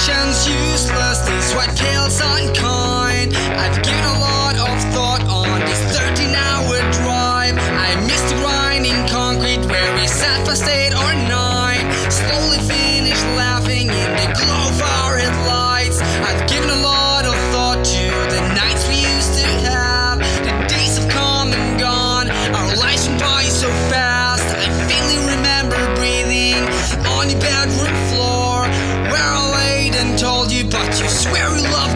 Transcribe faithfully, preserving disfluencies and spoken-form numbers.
patience useless, these white pills unkind. I've given a lot of thought on this thirteen hour drive. I miss the grinding concrete where we sat past eight or nine. Slowly finished laughing in the glow of our headlights. I've given a lot of thought to the nights we used to have. The days have come and gone, our lives went by so fast. I faintly remember breathing on your bedroom floor, where I laid and told you, but you swear you love